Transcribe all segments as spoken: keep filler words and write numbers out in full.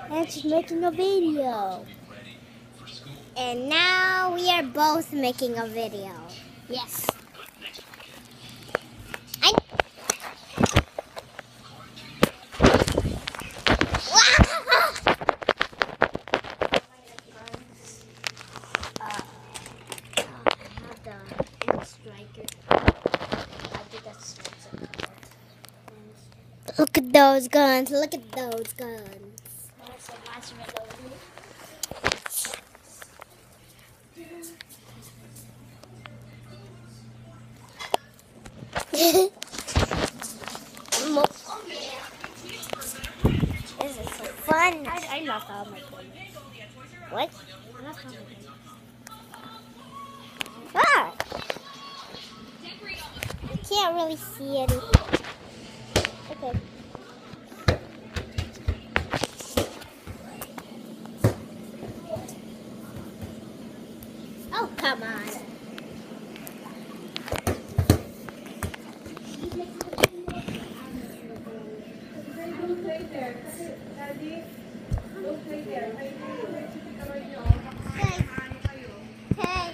and she's making a video. And now we are both making a video. Yes. I... Look at those guns. Look at those guns. This is so fun. I, I lost all my coins. What? I lost all my coins. Ah! You can't really see anything. Okay. Oh, come on. Don't play there. Daddy, don't play there. I need to pick up your Okay. Okay.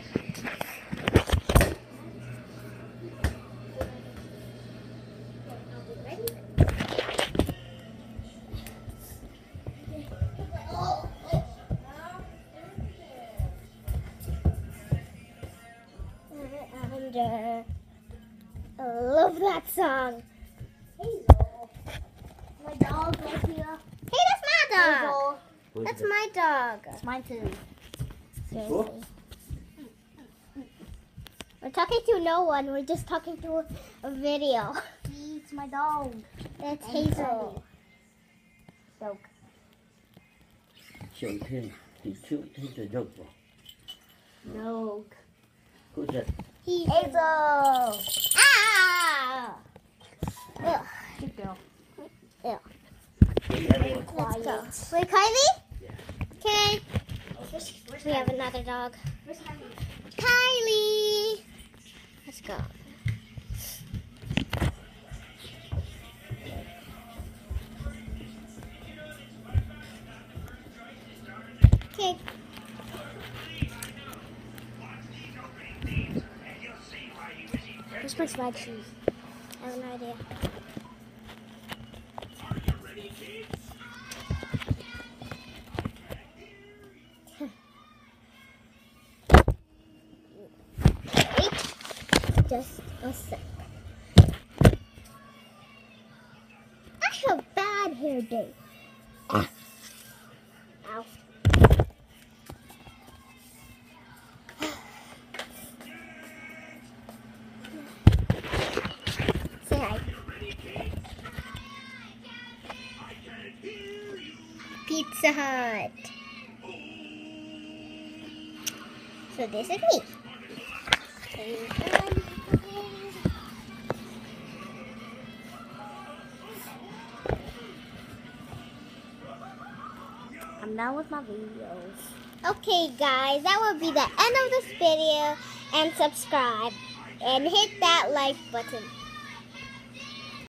Under. I love that song. Hazel. My dog right here. Hey, that's my dog. Hazel. That's my dog. That's mine too. Seriously. We're talking to no one. We're just talking to a, a video. It's my dog. That's And Hazel. Dog. Chịu thêm thì chịu thêm rồi dog vào. Dog. Who's that? He's Hazel. Ah! Ugh. Good girl. Ew. Very Let's go. quiet. Wait, Kylie? Yeah. Okay. Where's, where's We have another dog. Where's Kylie? Kylie! Let's go. Okay. Where's my swag shoes? I have no idea. Wait, just a sec. I have bad hair day. Ah. Ow. Say hi. Pizza Hut. So this is me. I'm done with my videos. Okay guys, that will be the end of this video, and subscribe and hit that like button.